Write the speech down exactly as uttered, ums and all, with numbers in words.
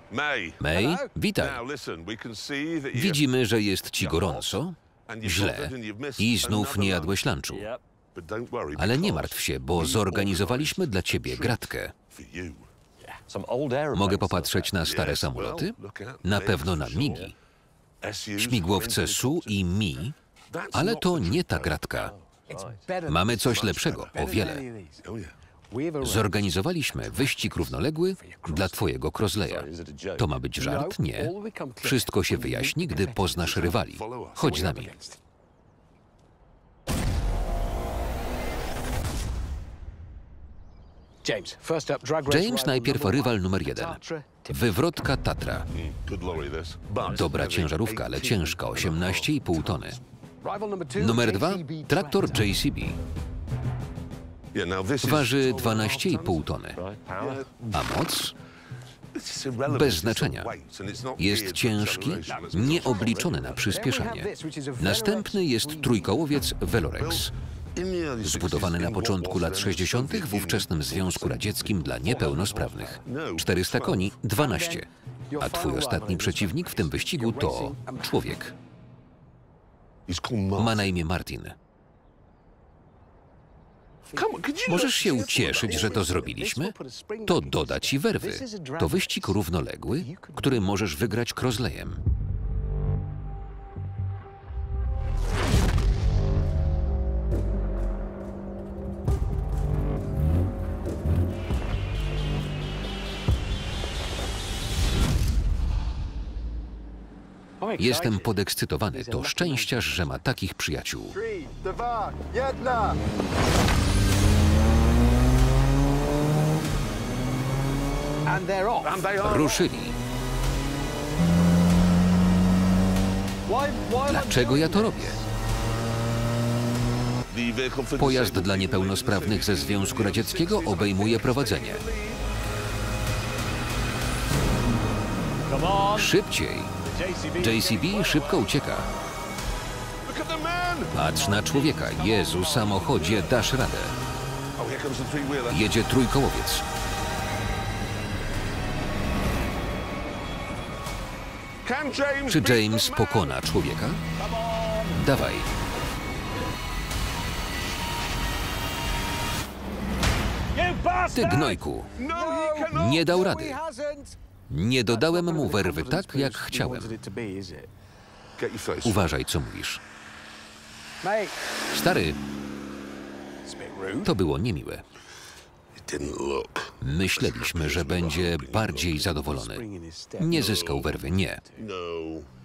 May, witaj. Widzimy, że jest ci gorąco, źle i znów nie jadłeś lunchu. Ale nie martw się, bo zorganizowaliśmy dla ciebie gratkę. Mogę popatrzeć na stare samoloty? Na pewno na migi. Śmigłowce S U i Mi, ale to nie ta gratka. Mamy coś lepszego, o wiele. Zorganizowaliśmy wyścig równoległy dla twojego Crosleya. To ma być żart? Nie. Wszystko się wyjaśni, gdy poznasz rywali. Chodź z nami. James najpierw rywal numer jeden. Wywrotka Tatra. Dobra ciężarówka, ale ciężka, osiemnaście i pół tony. Numer dwa, traktor J C B. Waży dwanaście i pół tony. A moc? Bez znaczenia. Jest ciężki, nieobliczony na przyspieszanie. Następny jest trójkołowiec Velorex. Zbudowany na początku lat sześćdziesiątych w ówczesnym Związku Radzieckim dla niepełnosprawnych. czterysta koni, dwanaście. A twój ostatni przeciwnik w tym wyścigu to człowiek. Ma na imię Martin. Możesz się ucieszyć, że to zrobiliśmy? To doda ci werwy. To wyścig równoległy, który możesz wygrać Crosleyem. Jestem podekscytowany. To szczęściarz, że ma takich przyjaciół. Ruszyli. Dlaczego ja to robię? Pojazd dla niepełnosprawnych ze Związku Radzieckiego obejmuje prowadzenie. Szybciej! J C B szybko ucieka. Patrz na człowieka. Jezu, samochodzie, dasz radę. Jedzie trójkołowiec. Czy James pokona człowieka? Dawaj. Ty gnojku. Nie dał rady. Nie dodałem mu werwy tak, jak chciałem. Uważaj, co mówisz. Stary, to było niemiłe. Myśleliśmy, że będzie bardziej zadowolony. Nie zyskał werwy, nie.